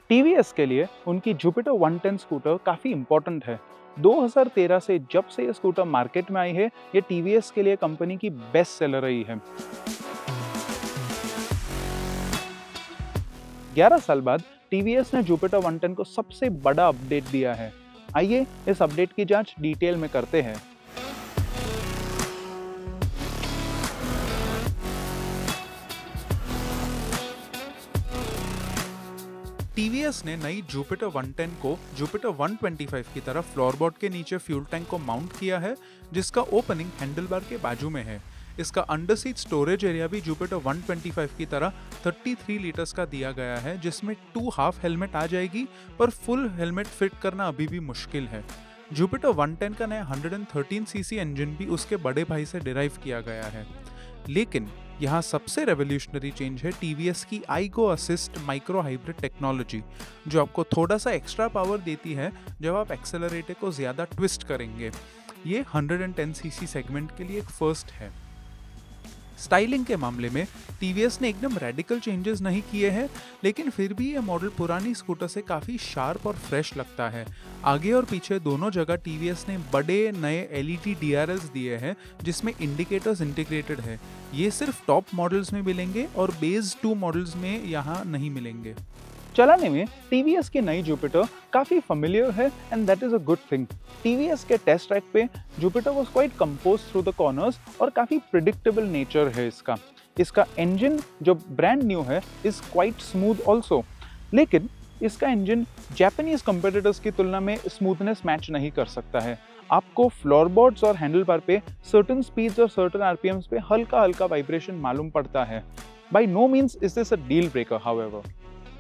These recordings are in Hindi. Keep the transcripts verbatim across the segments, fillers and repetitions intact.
टीवीएस के लिए उनकी जुपिटर वन टेन स्कूटर काफ़ी इम्पोर्टेंट है। दो हज़ार तेरह से जब से ये स्कूटर मार्केट में आई है, ये टीवीएस के लिए कंपनी की बेस्ट सेलर रही है। ग्यारह साल बाद टीवीएस ने जुपिटर वन टेन को सबसे बड़ा अपडेट दिया है। आइए इस अपडेट की जांच डिटेल में करते हैं। टीवीएस ने नई जुपिटर वन टेन को जुपिटर वन ट्वेंटी फाइव की तरह फ्लोरबोर्ड के नीचे फ्यूल टैंक को माउंट किया है, जिसका ओपनिंग हैंडलबार के बाजू में है। इसका अंडर सीट स्टोरेज एरिया भी जुपिटर वन ट्वेंटी फाइव की तरह तैंतीस लीटर्स का दिया गया है, जिसमें टू हाफ हेलमेट आ जाएगी, पर फुल हेलमेट फिट करना अभी भी मुश्किल है। जुपिटर वन टेन का नया one hundred thirteen CC engine भी उसके बड़े भाई से डिराइव किया गया है। लेकिन यहाँ सबसे रेवोल्यूशनरी चेंज है टीवीएस की iGo assist micro hybrid technology, जो आपको थोड़ा सा एक्स्ट्रा पावर देती है जब आप एक्सेलरेटर को ज़्यादा ट्विस्ट करेंगे। ये one hundred ten CC segment के लिए एक फर्स्ट है। स्टाइलिंग के मामले में टीवीएस ने एकदम रेडिकल चेंजेस नहीं किए हैं, लेकिन फिर भी ये मॉडल पुरानी स्कूटर से काफ़ी शार्प और फ्रेश लगता है। आगे और पीछे दोनों जगह टीवीएस ने बड़े नए एलईडी डीआरएल्स दिए हैं, जिसमें इंडिकेटर्स इंटीग्रेटेड है। ये सिर्फ टॉप मॉडल्स में मिलेंगे और बेस टू मॉडल्स में यहाँ नहीं मिलेंगे। चलाने में टीवीएस की नई जुपिटर काफ़ी फेमिलियर है and that is a good thing. TVS के टेस्ट ट्रैक पे Jupiter was quite compose through the corners और काफ़ी प्रिडिक्टेबल नेचर है इसका। इसका इंजन जो ब्रांड न्यू है इज़ क्वाइट स्मूथ ऑल्सो, लेकिन इसका इंजन जापानीज कंपेटिटर्स की तुलना में स्मूथनेस मैच नहीं कर सकता है। आपको फ्लोरबोर्ड्स और हैंडल बार पे सर्टन स्पीड्स और सर्टन आरपीएम्स पे हल्का हल्का वाइब्रेशन मालूम पड़ता है। By no means is this a deal breaker however.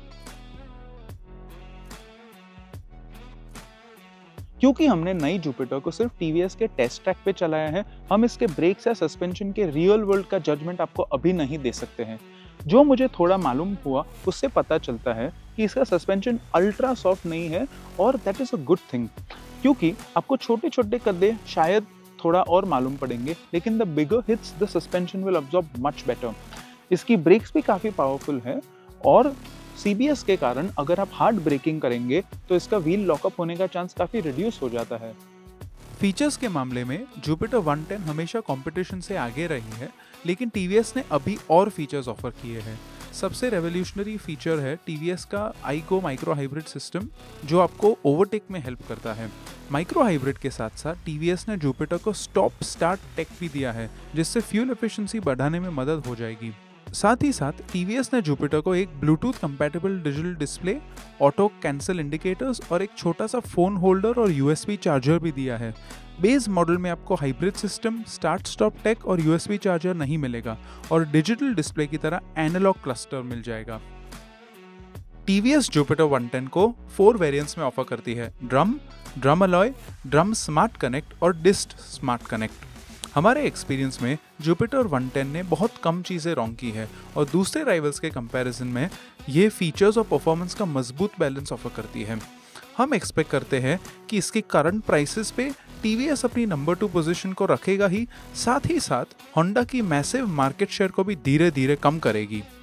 क्योंकि हमने नई जुपिटर को सिर्फ टीवीएस के टेस्ट ट्रैक पे चलाया है, हम इसके ब्रेक्स या सस्पेंशन के रियल वर्ल्ड का जजमेंट आपको अभी नहीं दे सकते हैं। जो मुझे थोड़ा मालूम हुआ उससे पता चलता है कि इसका सस्पेंशन अल्ट्रा सॉफ्ट नहीं है, और that is a good thing, क्योंकि आपको छोटे छोटे कदे शायद थोड़ा और मालूम पड़ेंगे, लेकिन the bigger hits the suspension will absorb much better. इसकी ब्रेक्स भी काफ़ी पावरफुल है, और सीबीएस के कारण अगर आप हार्ड ब्रेकिंग करेंगे तो इसका व्हील लॉकअप होने का चांस काफ़ी रिड्यूस हो जाता है। फीचर्स के मामले में जुपिटर वन टेन हमेशा कंपटीशन से आगे रही है, लेकिन टीवीएस ने अभी और फीचर्स ऑफर किए हैं। सबसे रेवोल्यूशनरी फीचर है टीवीएस का आईगो माइक्रो हाइब्रिड सिस्टम, जो आपको ओवरटेक में हेल्प करता है। माइक्रो हाइब्रिड के साथ साथ टीवीएस ने जुपिटर को स्टॉप स्टार्ट टेक भी दिया है, जिससे फ्यूल एफिशिएंसी बढ़ाने में मदद हो जाएगी। साथ ही साथ टीवीएस ने जुपिटर को एक Bluetooth compatible digital display, auto cancel indicators और एक छोटा सा फोन होल्डर और यूएसबी चार्जर भी दिया है। बेस मॉडल में आपको hybrid system, start stop tech और यूएसबी चार्जर नहीं मिलेगा, और डिजिटल डिस्प्ले की तरह एनालॉग क्लस्टर मिल जाएगा। टीवीएस जुपिटर वन टेन को फोर वेरिएंट्स में ऑफर करती है: drum, drum alloy, drum smart connect और डिस्ट स्मार्ट कनेक्ट। हमारे एक्सपीरियंस में जुपिटर वन टेन ने बहुत कम चीज़ें रॉन्ग की है, और दूसरे राइवल्स के कंपैरिजन में ये फीचर्स और परफॉर्मेंस का मजबूत बैलेंस ऑफर करती है। हम एक्सपेक्ट करते हैं कि इसकी करंट प्राइसेस पे टीवीएस अपनी नंबर टू पोजीशन को रखेगा ही, साथ ही साथ होंडा की मैसिव मार्केट शेयर को भी धीरे धीरे कम करेगी।